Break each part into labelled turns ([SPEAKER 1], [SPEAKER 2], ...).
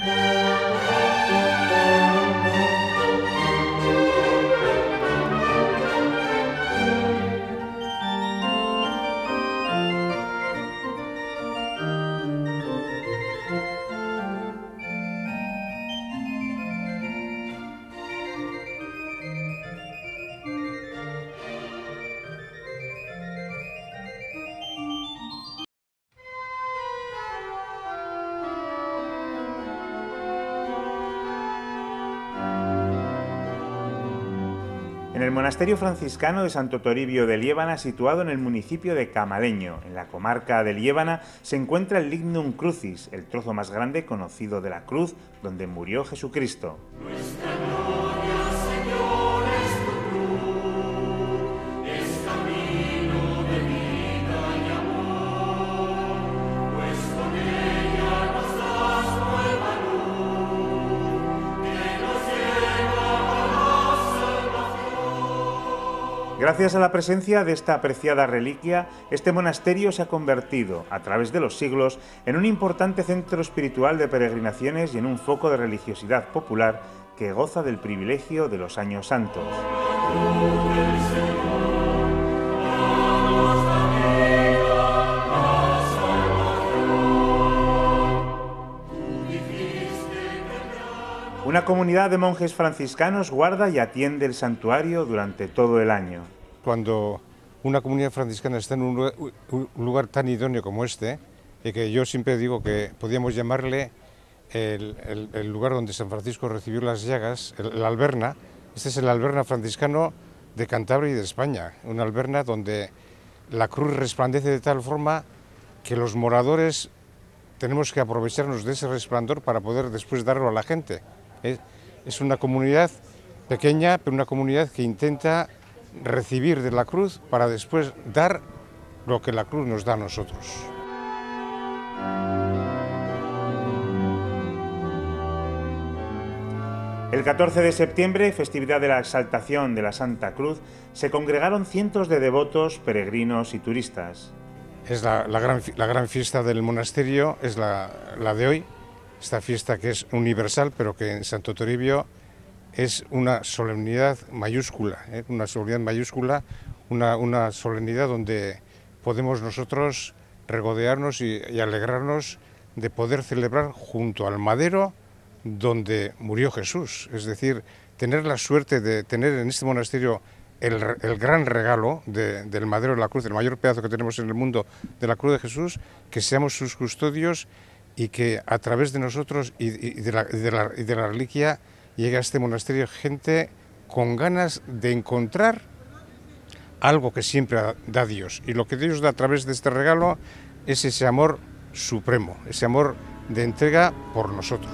[SPEAKER 1] En el monasterio franciscano de Santo Toribio de Liébana, situado en el municipio de Camaleño, en la comarca de Liébana, se encuentra el Lignum Crucis, el trozo más grande conocido de la cruz donde murió Jesucristo. Gracias a la presencia de esta apreciada reliquia, este monasterio se ha convertido, a través de los siglos, en un importante centro espiritual de peregrinaciones y en un foco de religiosidad popular que goza del privilegio de los años santos. Una comunidad de monjes franciscanos guarda y atiende el santuario durante todo el año.
[SPEAKER 2] Cuando una comunidad franciscana está en un lugar tan idóneo como este, y que yo siempre digo que podíamos llamarle el lugar donde San Francisco recibió las llagas, el Alberna. Este es el Alberna franciscano de Cantabria y de España, una Alberna donde la cruz resplandece de tal forma que los moradores tenemos que aprovecharnos de ese resplandor para poder después darlo a la gente. Es una comunidad pequeña, pero una comunidad que intenta recibir de la cruz para después dar lo que la cruz nos da a nosotros.
[SPEAKER 1] El 14 de septiembre, festividad de la Exaltación de la Santa Cruz, se congregaron cientos de devotos, peregrinos y turistas.
[SPEAKER 2] Es la gran fiesta del monasterio, es la de hoy. Esta fiesta que es universal, pero que en Santo Toribio es una solemnidad mayúscula, una solemnidad donde podemos nosotros regodearnos y alegrarnos de poder celebrar junto al madero donde murió Jesús. Es decir, tener la suerte de tener en este monasterio el gran regalo del madero de la cruz, el mayor pedazo que tenemos en el mundo de la cruz de Jesús, que seamos sus custodios y que a través de nosotros y de la reliquia llegue a este monasterio gente con ganas de encontrar algo que siempre da Dios. Y lo que Dios da a través de este regalo es ese amor supremo, ese amor de entrega por nosotros.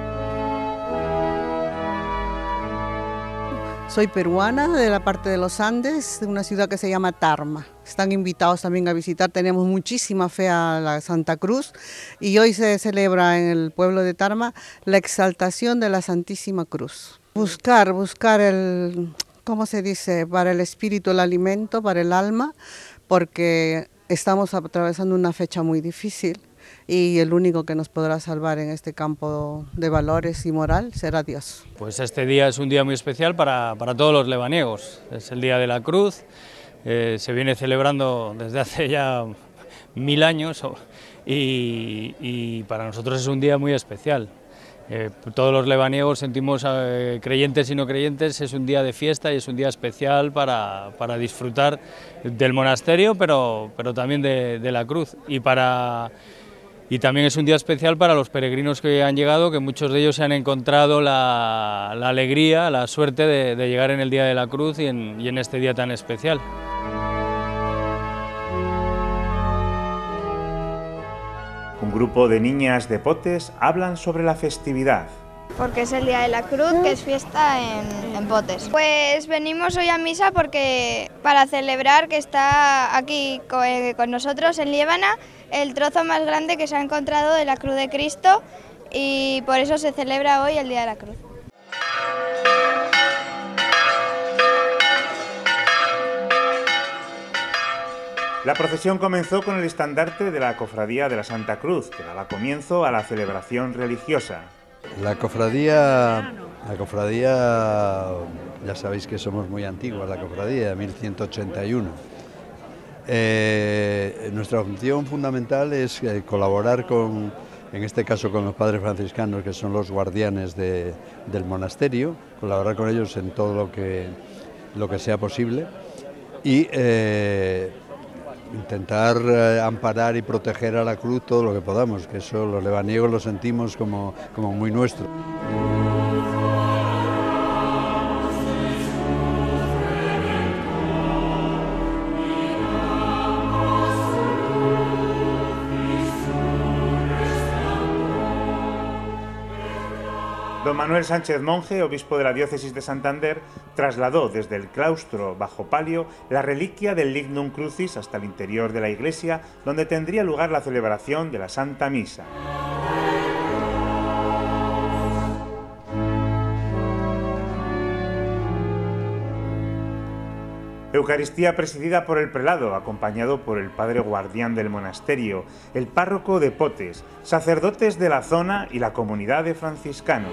[SPEAKER 3] Soy peruana, de la parte de los Andes, de una ciudad que se llama Tarma. Están invitados también a visitar, tenemos muchísima fe a la Santa Cruz y hoy se celebra en el pueblo de Tarma la exaltación de la Santísima Cruz. Buscar el, ¿cómo se dice?, para el espíritu, el alimento, para el alma, porque estamos atravesando una fecha muy difícil y el único que nos podrá salvar en este campo de valores y moral será Dios.
[SPEAKER 4] Pues este día es un día muy especial para todos los lebaniegos, es el Día de la Cruz, se viene celebrando desde hace ya 1000 años y para nosotros es un día muy especial. Todos los lebaniegos sentimos, creyentes y no creyentes, es un día de fiesta y es un día especial para disfrutar del monasterio, pero también de la cruz. Y también es un día especial para los peregrinos que han llegado, que muchos de ellos se han encontrado la alegría, la suerte de llegar en el Día de la Cruz y en este día tan especial.
[SPEAKER 1] Un grupo de niñas de Potes hablan sobre la festividad.
[SPEAKER 5] Porque es el Día de la Cruz, que es fiesta en Potes. Pues venimos hoy a misa para celebrar que está aquí con nosotros en Liébana el trozo más grande que se ha encontrado de la cruz de Cristo y por eso se celebra hoy el Día de la Cruz.
[SPEAKER 1] La procesión comenzó con el estandarte de la Cofradía de la Santa Cruz, que daba comienzo a la celebración religiosa.
[SPEAKER 6] La cofradía, ya sabéis que somos muy antiguos, la cofradía, 1181. Nuestra función fundamental es colaborar con, en este caso con los padres franciscanos, que son los guardianes del monasterio, colaborar con ellos en todo lo que sea posible y intentar amparar y proteger a la cruz todo lo que podamos, que eso los lebaniegos lo sentimos como muy nuestro.
[SPEAKER 1] Don Manuel Sánchez Monje, obispo de la diócesis de Santander, trasladó desde el claustro bajo palio la reliquia del Lignum Crucis hasta el interior de la iglesia, donde tendría lugar la celebración de la Santa Misa. Eucaristía presidida por el prelado, acompañado por el padre guardián del monasterio, el párroco de Potes, sacerdotes de la zona y la comunidad de franciscanos.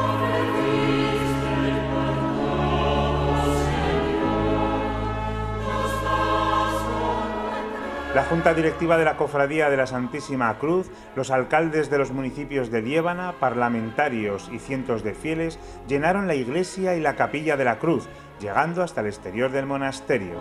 [SPEAKER 1] La Junta Directiva de la Cofradía de la Santísima Cruz, los alcaldes de los municipios de Liébana, parlamentarios y cientos de fieles llenaron la iglesia y la capilla de la Cruz, llegando hasta el exterior del monasterio.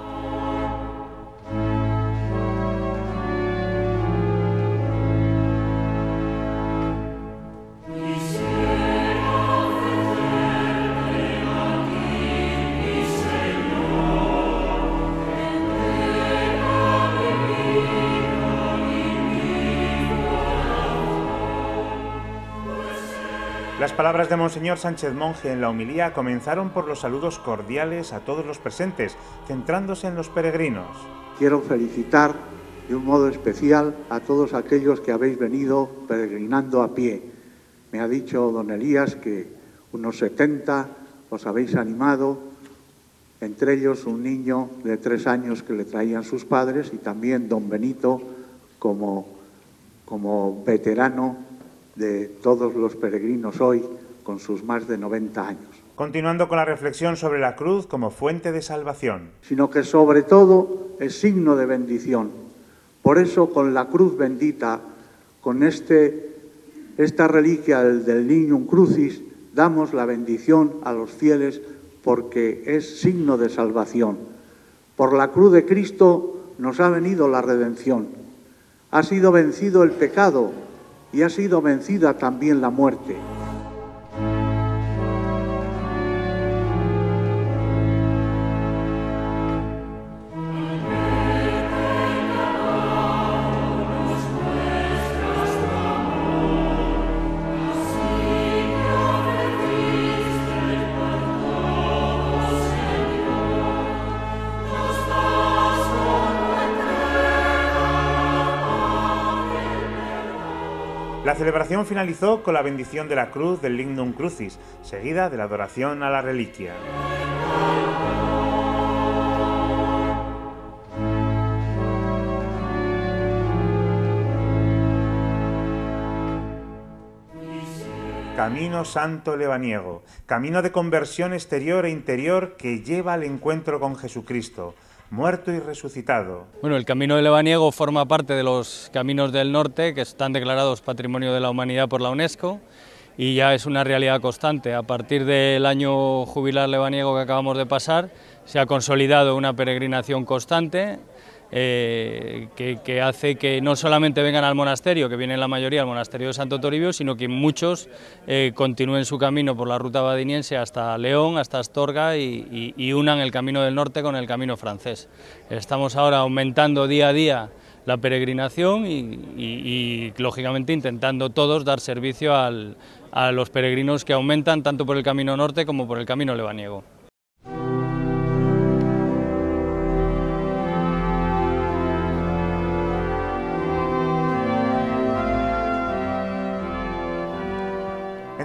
[SPEAKER 1] Las palabras de Monseñor Sánchez Monje en la homilía comenzaron por los saludos cordiales a todos los presentes, centrándose en los peregrinos.
[SPEAKER 7] Quiero felicitar de un modo especial a todos aquellos que habéis venido peregrinando a pie. Me ha dicho don Elías que unos 70 os habéis animado, entre ellos un niño de 3 años que le traían sus padres y también don Benito como veterano de todos los peregrinos hoy, con sus más de 90 años.
[SPEAKER 1] Continuando con la reflexión sobre la cruz como fuente de salvación.
[SPEAKER 7] Sino que sobre todo es signo de bendición. Por eso con la cruz bendita, con esta reliquia del Lignum Crucis, damos la bendición a los fieles porque es signo de salvación. Por la cruz de Cristo nos ha venido la redención. Ha sido vencido el pecado y ha sido vencida también la muerte.
[SPEAKER 1] La celebración finalizó con la bendición de la cruz del Lignum Crucis, seguida de la adoración a la reliquia. Camino santo lebaniego, camino de conversión exterior e interior que lleva al encuentro con Jesucristo, muerto y resucitado.
[SPEAKER 4] Bueno, el Camino de Lebaniego forma parte de los caminos del norte que están declarados Patrimonio de la Humanidad por la UNESCO y ya es una realidad constante. A partir del año jubilar lebaniego que acabamos de pasar, se ha consolidado una peregrinación constante que hace que no solamente vengan al monasterio, que vienen la mayoría al monasterio de Santo Toribio, sino que muchos continúen su camino por la ruta badiniense hasta León, hasta Astorga y unan el camino del norte con el camino francés. Estamos ahora aumentando día a día la peregrinación y lógicamente intentando todos dar servicio a los peregrinos que aumentan tanto por el camino norte como por el camino lebaniego.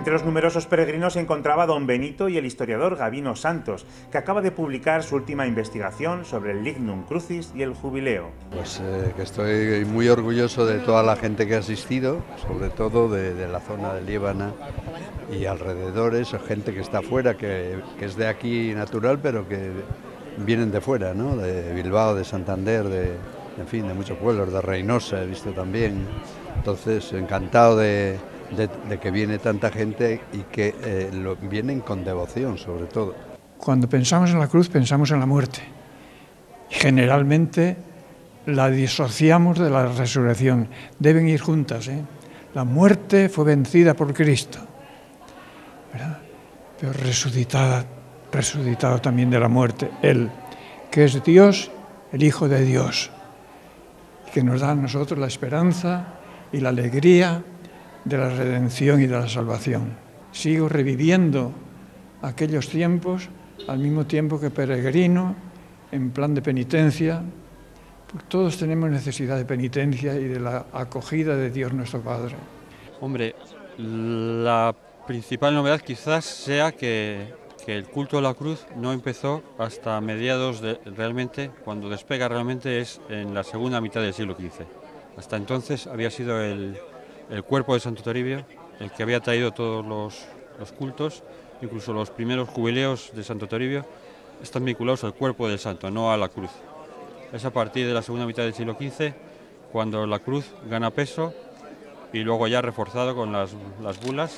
[SPEAKER 1] Entre los numerosos peregrinos se encontraba don Benito y el historiador Gabino Santos, que acaba de publicar su última investigación sobre el Lignum Crucis y el Jubileo.
[SPEAKER 6] Pues que estoy muy orgulloso de toda la gente que ha asistido, sobre todo de la zona de Liébana y alrededores, gente que está fuera, que es de aquí natural, pero que vienen de fuera, ¿no? De Bilbao, de Santander, en fin, de muchos pueblos, de Reynosa he visto también. Entonces, encantado de que viene tanta gente y que vienen con devoción, sobre todo.
[SPEAKER 8] Cuando pensamos en la cruz, pensamos en la muerte. Generalmente la disociamos de la resurrección. Deben ir juntas, ¿eh? La muerte fue vencida por Cristo, ¿verdad? Pero resucitado también de la muerte. Él, que es Dios, el Hijo de Dios, que nos da a nosotros la esperanza y la alegría de la redención y de la salvación. Sigo reviviendo aquellos tiempos al mismo tiempo que peregrino en plan de penitencia, porque todos tenemos necesidad de penitencia y de la acogida de Dios nuestro Padre.
[SPEAKER 9] Hombre, la principal novedad quizás sea que el culto a la cruz no empezó hasta mediados realmente, cuando despega realmente es en la segunda mitad del siglo XV. Hasta entonces había sido el cuerpo de Santo Toribio el que había traído todos los cultos, incluso los primeros jubileos de Santo Toribio están vinculados al cuerpo del santo, no a la cruz. Es a partir de la segunda mitad del siglo XV cuando la cruz gana peso y luego ya reforzado con las bulas.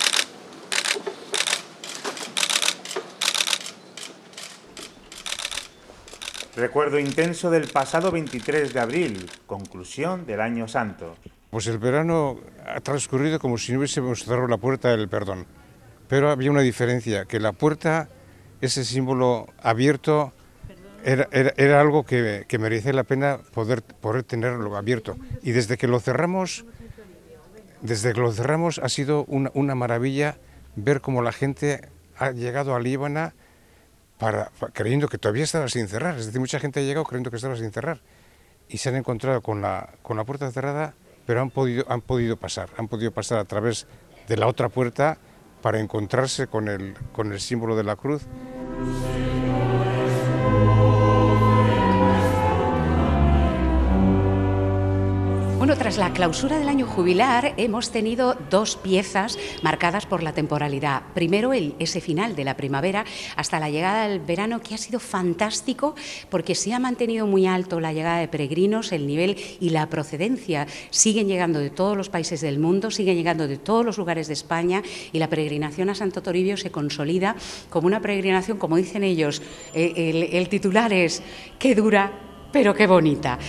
[SPEAKER 1] Recuerdo intenso del pasado 23 de abril, conclusión del Año Santo.
[SPEAKER 2] Pues el verano ha transcurrido como si no hubiésemos cerrado la puerta del perdón. Pero había una diferencia, que la puerta, ese símbolo abierto, era algo que merecía la pena poder tenerlo abierto. Y desde que lo cerramos ha sido una maravilla ver cómo la gente ha llegado a Liébana creyendo que todavía estaba sin cerrar. Es decir, mucha gente ha llegado creyendo que estaba sin cerrar y se han encontrado con la puerta cerrada, pero han podido pasar a través de la otra puerta para encontrarse con el símbolo de la cruz.
[SPEAKER 10] Bueno, tras la clausura del año jubilar hemos tenido dos piezas marcadas por la temporalidad. Primero, ese final de la primavera hasta la llegada del verano, que ha sido fantástico porque se ha mantenido muy alto la llegada de peregrinos, el nivel y la procedencia. Siguen llegando de todos los países del mundo, siguen llegando de todos los lugares de España y la peregrinación a Santo Toribio se consolida como una peregrinación, como dicen ellos, el titular es "qué dura, pero qué bonita".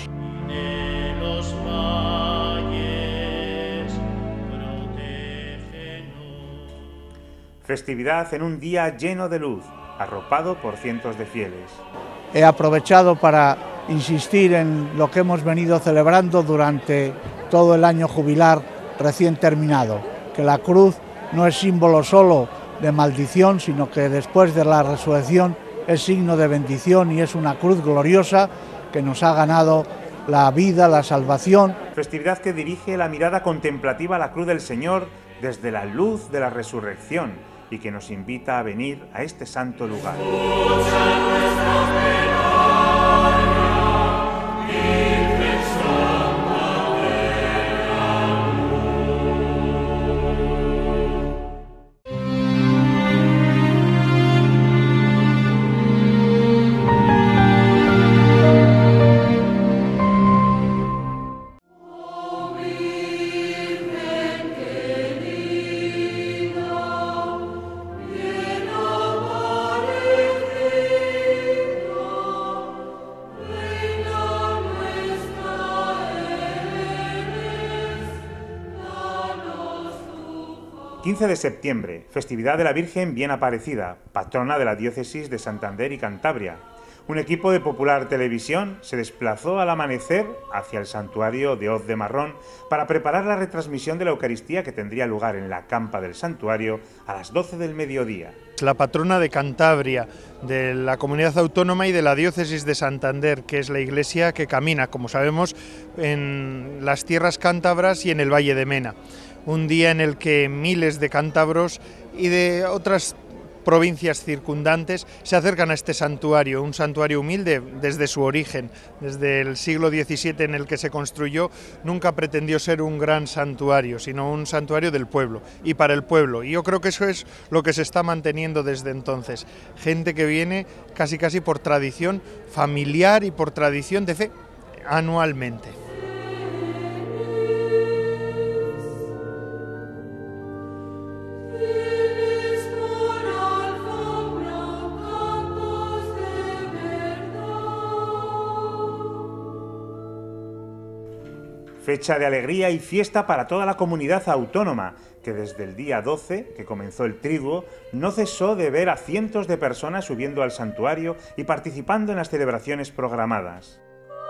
[SPEAKER 1] Festividad en un día lleno de luz, arropado por cientos de fieles.
[SPEAKER 7] He aprovechado para insistir en lo que hemos venido celebrando durante todo el año jubilar recién terminado, que la cruz no es símbolo solo de maldición, sino que después de la resurrección es signo de bendición y es una cruz gloriosa que nos ha ganado la vida, la salvación.
[SPEAKER 1] Festividad que dirige la mirada contemplativa a la cruz del Señor desde la luz de la resurrección y que nos invita a venir a este santo lugar. ...15 de septiembre, festividad de la Virgen Bien Aparecida, patrona de la diócesis de Santander y Cantabria. Un equipo de Popular Televisión se desplazó al amanecer hacia el santuario de Hoz de Marrón para preparar la retransmisión de la Eucaristía que tendría lugar en la campa del santuario a las 12 del mediodía.
[SPEAKER 11] La patrona de Cantabria, de la comunidad autónoma y de la diócesis de Santander, que es la iglesia que camina, como sabemos, en las tierras cántabras y en el Valle de Mena. un día en el que miles de cántabros y de otras provincias circundantes se acercan a este santuario, un santuario humilde desde su origen, desde el siglo XVII en el que se construyó. Nunca pretendió ser un gran santuario, sino un santuario del pueblo y para el pueblo, y yo creo que eso es lo que se está manteniendo desde entonces, gente que viene casi por tradición familiar y por tradición de fe anualmente.
[SPEAKER 1] Fecha de alegría y fiesta para toda la comunidad autónoma, que desde el día 12, que comenzó el triduo, no cesó de ver a cientos de personas subiendo al santuario y participando en las celebraciones programadas.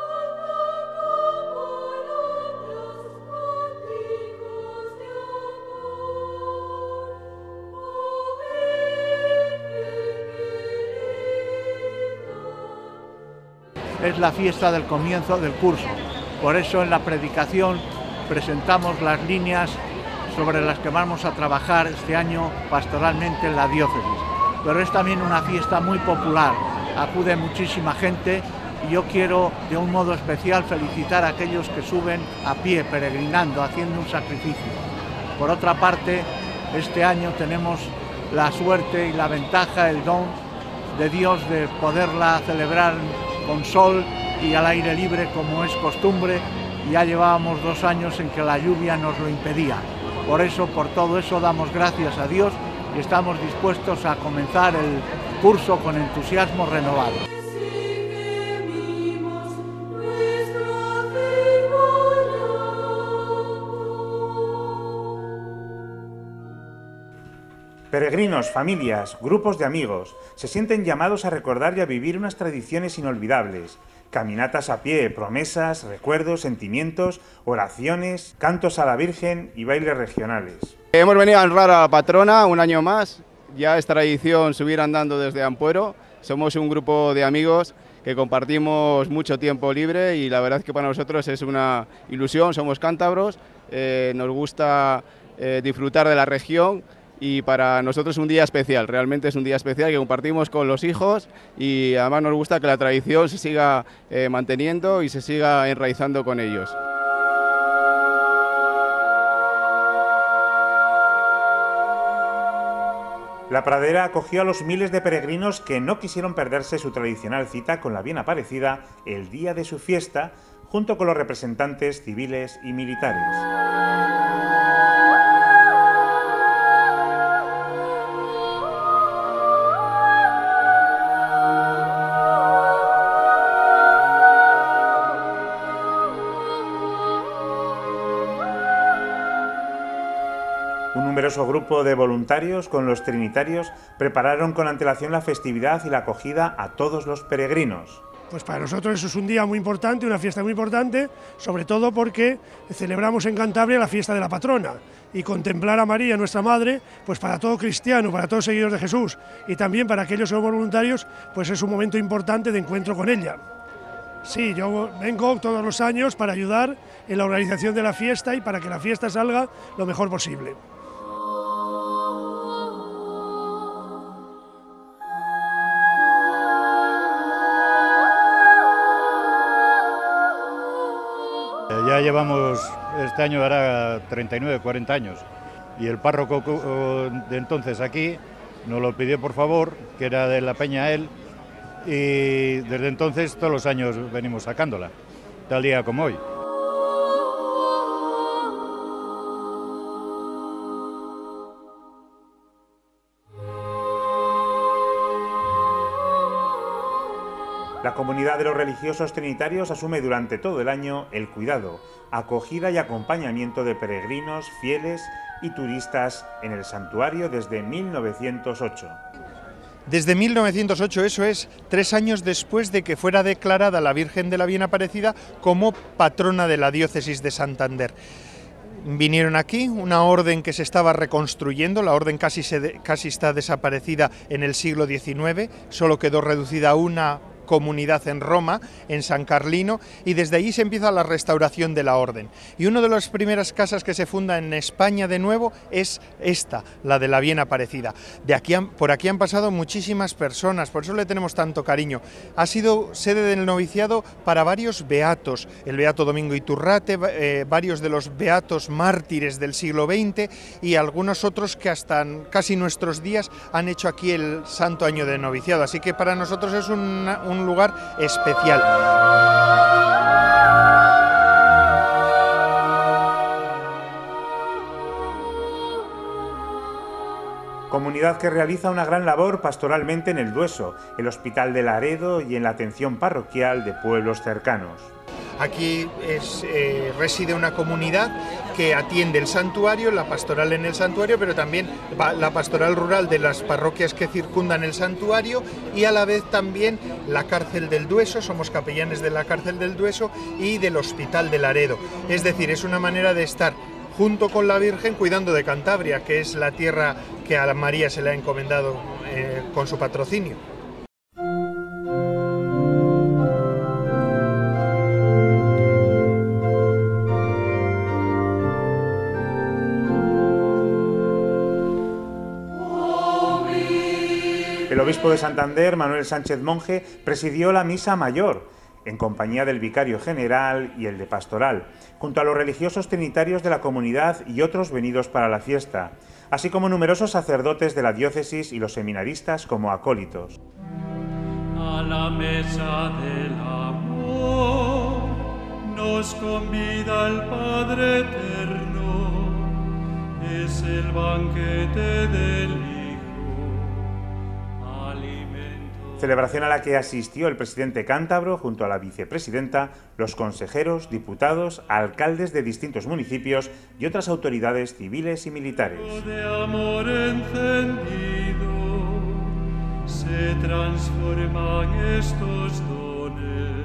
[SPEAKER 7] Es la fiesta del comienzo del curso. Por eso en la predicación presentamos las líneas sobre las que vamos a trabajar este año pastoralmente en la diócesis. Pero es también una fiesta muy popular, acude muchísima gente y yo quiero de un modo especial felicitar a aquellos que suben a pie, peregrinando, haciendo un sacrificio. Por otra parte, este año tenemos la suerte y la ventaja, el don de Dios de poderla celebrar con sol y al aire libre como es costumbre. Ya llevábamos 2 años en que la lluvia nos lo impedía. Por todo eso damos gracias a Dios y estamos dispuestos a comenzar el curso con entusiasmo renovado.
[SPEAKER 1] Peregrinos, familias, grupos de amigos se sienten llamados a recordar y a vivir unas tradiciones inolvidables. Caminatas a pie, promesas, recuerdos, sentimientos, oraciones, cantos a la Virgen y bailes regionales.
[SPEAKER 12] Hemos venido a honrar a la patrona un año más. Ya es tradición subir andando desde Ampuero. Somos un grupo de amigos que compartimos mucho tiempo libre y la verdad es que para nosotros es una ilusión. Somos cántabros, nos gusta disfrutar de la región. Y para nosotros es un día especial, realmente es un día especial que compartimos con los hijos y además nos gusta que la tradición se siga manteniendo y se siga enraizando con ellos.
[SPEAKER 1] La pradera acogió a los miles de peregrinos que no quisieron perderse su tradicional cita con la bien aparecida el día de su fiesta, junto con los representantes civiles y militares. Un numeroso grupo de voluntarios con los trinitarios prepararon con antelación la festividad y la acogida a todos los peregrinos.
[SPEAKER 13] Pues para nosotros eso es un día muy importante, una fiesta muy importante, sobre todo porque celebramos en Cantabria la fiesta de la patrona y contemplar a María, nuestra Madre, pues para todo cristiano, para todos seguidores de Jesús y también para aquellos que somos voluntarios, pues es un momento importante de encuentro con ella. Sí, yo vengo todos los años para ayudar en la organización de la fiesta y para que la fiesta salga lo mejor posible.
[SPEAKER 14] Ya llevamos, este año hará 39, 40 años, y el párroco de entonces aquí nos lo pidió por favor, que era de la Peña él, y desde entonces todos los años venimos sacándola, tal día como hoy.
[SPEAKER 1] La comunidad de los religiosos trinitarios asume durante todo el año el cuidado, acogida y acompañamiento de peregrinos, fieles y turistas en el santuario desde 1908.
[SPEAKER 11] Desde 1908, eso es 3 años después de que fuera declarada la Virgen de la Bien Aparecida como patrona de la diócesis de Santander. Vinieron aquí, una orden que se estaba reconstruyendo, la orden casi está desaparecida en el siglo XIX, solo quedó reducida a una comunidad en Roma, en San Carlino, y desde allí se empieza la restauración de la orden. Y una de las primeras casas que se funda en España de nuevo es esta, la de la Bien Aparecida. Por aquí han pasado muchísimas personas, por eso le tenemos tanto cariño. Ha sido sede del noviciado para varios beatos, el beato Domingo Iturrate, varios de los beatos mártires del siglo XX y algunos otros que hasta casi nuestros días han hecho aquí el santo año de noviciado. Así que para nosotros es un lugar especial.
[SPEAKER 1] Comunidad que realiza una gran labor pastoralmente en el Dueso, el Hospital de Laredo y en la atención parroquial de pueblos cercanos.
[SPEAKER 11] Aquí reside una comunidad que atiende el santuario, la pastoral en el santuario, pero también la pastoral rural de las parroquias que circundan el santuario y a la vez también la cárcel del Dueso, somos capellanes de la cárcel del Dueso y del Hospital de Laredo. Es decir, es una manera de estar junto con la Virgen cuidando de Cantabria, que es la tierra que a María se le ha encomendado con su patrocinio.
[SPEAKER 1] El obispo de Santander, Manuel Sánchez Monje, presidió la misa mayor, en compañía del vicario general y el de pastoral, junto a los religiosos trinitarios de la comunidad y otros venidos para la fiesta, así como numerosos sacerdotes de la diócesis y los seminaristas como acólitos.
[SPEAKER 15] A la mesa del amor nos convida el Padre Eterno, es el banquete del Hijo.
[SPEAKER 1] Celebración a la que asistió el presidente cántabro junto a la vicepresidenta, los consejeros, diputados, alcaldes de distintos municipios y otras autoridades civiles y militares.
[SPEAKER 15] De amor encendido se transforman estos dones.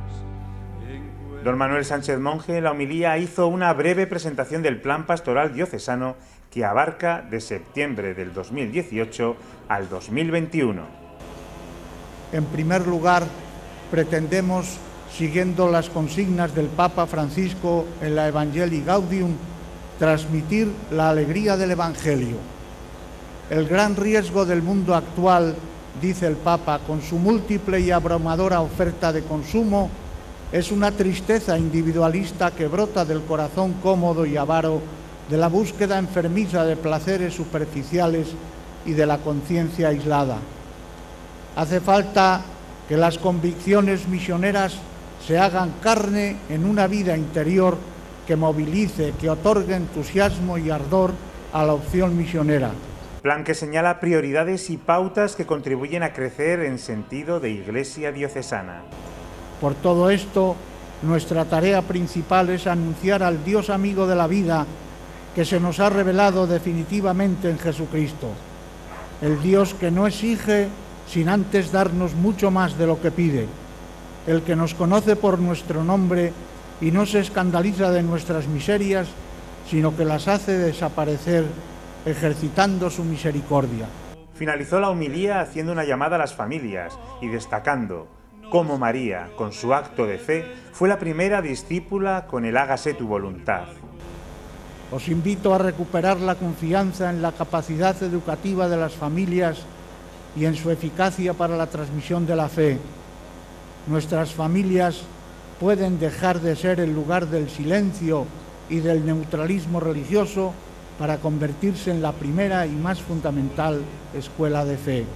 [SPEAKER 1] Don Manuel Sánchez Monje en la homilía hizo una breve presentación del plan pastoral diocesano que abarca de septiembre del 2018 al 2021.
[SPEAKER 16] En primer lugar, pretendemos, siguiendo las consignas del Papa Francisco en la Evangelii Gaudium, transmitir la alegría del Evangelio. El gran riesgo del mundo actual, dice el Papa, con su múltiple y abrumadora oferta de consumo, es una tristeza individualista que brota del corazón cómodo y avaro, de la búsqueda enfermiza de placeres superficiales y de la conciencia aislada. Hace falta que las convicciones misioneras se hagan carne en una vida interior que movilice, que otorgue entusiasmo y ardor a la opción misionera.
[SPEAKER 1] Plan que señala prioridades y pautas que contribuyen a crecer en sentido de Iglesia diocesana.
[SPEAKER 16] Por todo esto, nuestra tarea principal es anunciar al Dios amigo de la vida que se nos ha revelado definitivamente en Jesucristo. El Dios que no exige sin antes darnos mucho más de lo que pide, el que nos conoce por nuestro nombre y no se escandaliza de nuestras miserias, sino que las hace desaparecer ejercitando su misericordia.
[SPEAKER 1] Finalizó la homilía haciendo una llamada a las familias y destacando cómo María, con su acto de fe, fue la primera discípula con el hágase tu voluntad.
[SPEAKER 16] Os invito a recuperar la confianza en la capacidad educativa de las familias y en su eficacia para la transmisión de la fe. Nuestras familias pueden dejar de ser el lugar del silencio y del neutralismo religioso para convertirse en la primera y más fundamental escuela de fe.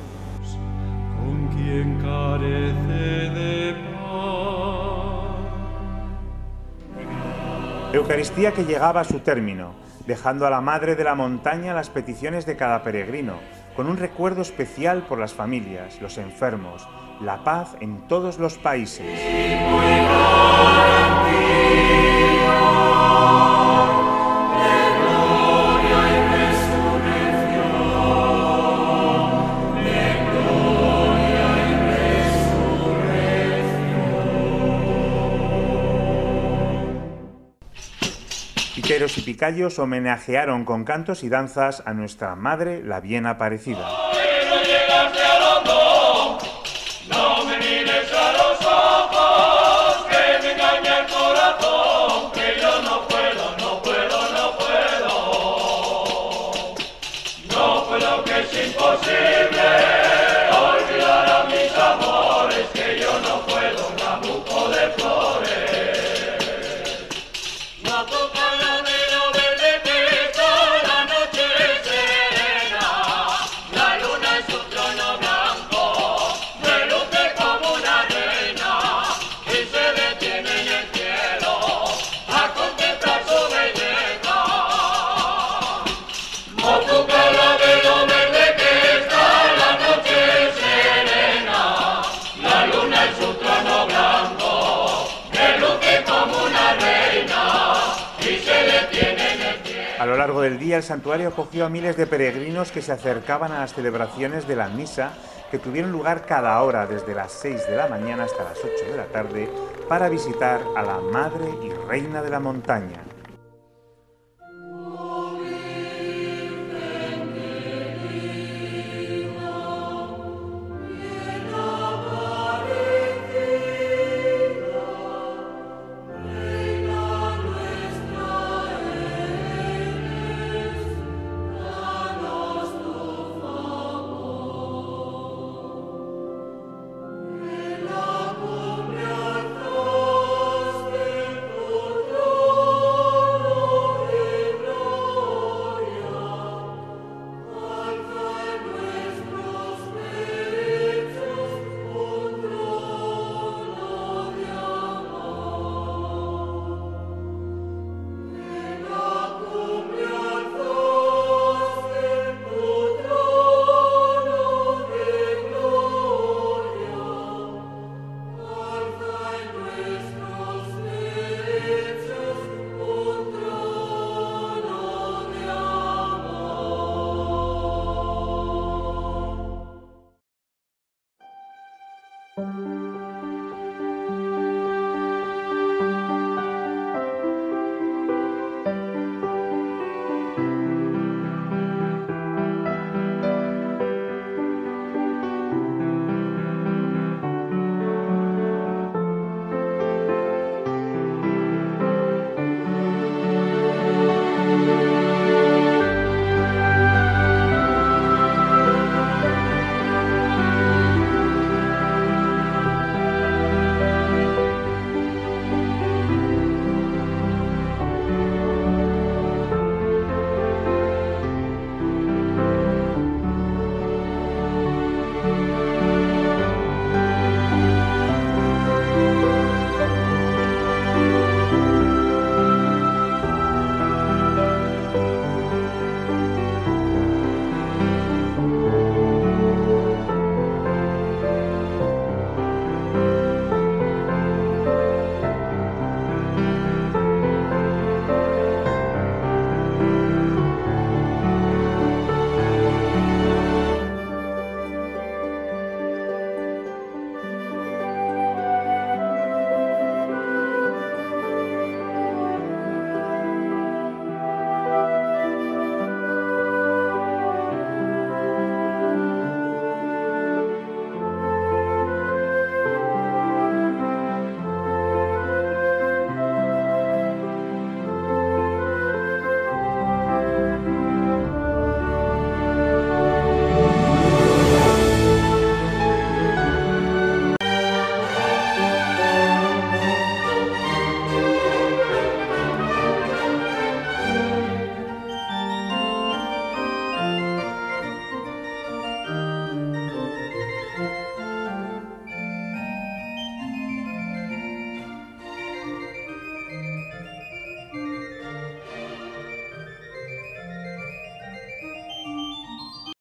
[SPEAKER 15] Con quien carece de paz.
[SPEAKER 1] Eucaristía que llegaba a su término, dejando a la Madre de la Montaña las peticiones de cada peregrino, con un recuerdo especial por las familias, los enfermos, la paz en todos los países. Piteros y picayos homenajearon con cantos y danzas a nuestra Madre, la Bien Aparecida.
[SPEAKER 15] No me mires lo que es imposible, olvidar a mis amores, que yo no puedo, un ramo de flores. No toca la vela verde que está la noche serena, la luna en su trono blanco, reluce como una reina, y se detiene en el cielo a contemplar su belleza. No toca la vela verde que está la noche serena, la luna en su trono blanco, reluce como una reina, y se detiene en el cielo.
[SPEAKER 1] A lo largo del día, el santuario acogió a miles de peregrinos que se acercaban a las celebraciones de la misa que tuvieron lugar cada hora desde las 6 de la mañana hasta las 8 de la tarde para visitar a la Madre y Reina de la Montaña.